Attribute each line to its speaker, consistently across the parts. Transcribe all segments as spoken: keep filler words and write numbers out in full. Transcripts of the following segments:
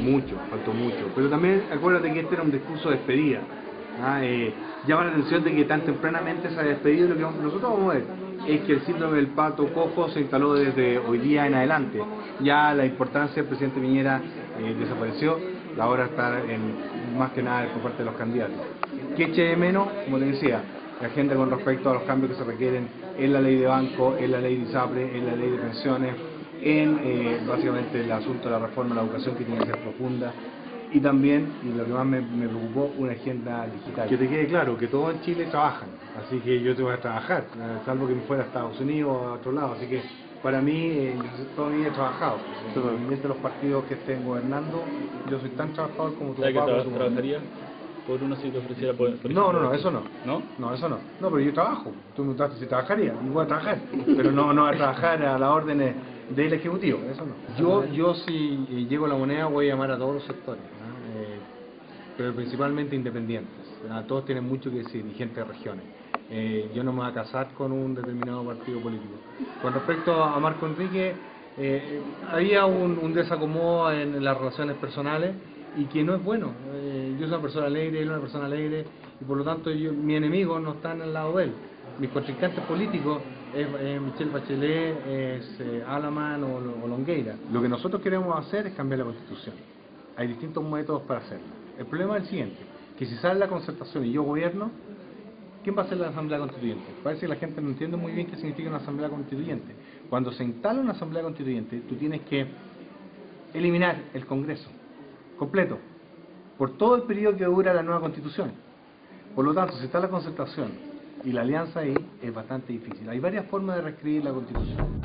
Speaker 1: mucho, faltó mucho. Pero también acuérdate que este era un discurso de despedida. ¿ah? Eh, llama la atención de que tan tempranamente se ha despedido. Lo que nosotros vamos a ver es que el síndrome del pato cojo se instaló desde hoy día en adelante. Ya la importancia del presidente Piñera eh, desapareció, ahora está en, más que nada por parte de los candidatos. ¿Qué eche de menos? Como te decía, la agenda con respecto a los cambios que se requieren en la ley de banco, en la ley de ISAPRE, en la ley de pensiones, en eh, básicamente el asunto de la reforma de la educación, que tiene que ser profunda, y también, y lo que más me, me preocupó, una agenda digital. Que te quede claro que todos en Chile trabajan, así que yo te voy a trabajar, salvo que me fuera a Estados Unidos o a otro lado, así que para mí, eh, yo toda mi vida he trabajado, independientemente de los partidos que estén gobernando, yo soy tan trabajador como tu papá.
Speaker 2: ¿Tra ¿Trabajaría por uno si te ofreciera por, por
Speaker 1: No, no, no, eso no.
Speaker 2: ¿No?
Speaker 1: No, eso no. No, pero yo trabajo. Tú me preguntaste si trabajaría, y voy a trabajar, pero no, no a trabajar a las órdenes del Ejecutivo, eso no. Yo, yo si eh, llego a la moneda voy a llamar a todos los sectores, ¿no? eh, pero principalmente independientes. ¿no? Todos tienen mucho que decir, y gente de regiones. Eh, yo no me voy a casar con un determinado partido político. Con respecto a Marco Enrique, eh, había un, un desacomodo en, en las relaciones personales y que no es bueno. Eh, yo soy una persona alegre, él es una persona alegre, y por lo tanto yo, mi enemigo no está en el lado de él. Mis contrincantes políticos es eh, Michelle Bachelet, es eh, Alaman o, o Longueira. Lo que nosotros queremos hacer es cambiar la Constitución. Hay distintos métodos para hacerlo. El problema es el siguiente, que si sale la concertación y yo gobierno, ¿quién va a ser la Asamblea Constituyente? Parece que la gente no entiende muy bien qué significa una Asamblea Constituyente. Cuando se instala una Asamblea Constituyente, tú tienes que eliminar el Congreso completo, por todo el periodo que dura la nueva Constitución. Por lo tanto, si está la concertación y la alianza ahí, es bastante difícil. Hay varias formas de reescribir la Constitución.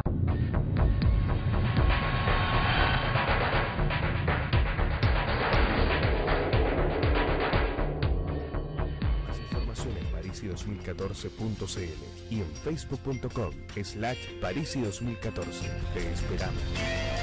Speaker 3: Más información en parisi dos mil catorce punto c l y en facebook punto com slash parisi dos mil catorce. Te esperamos.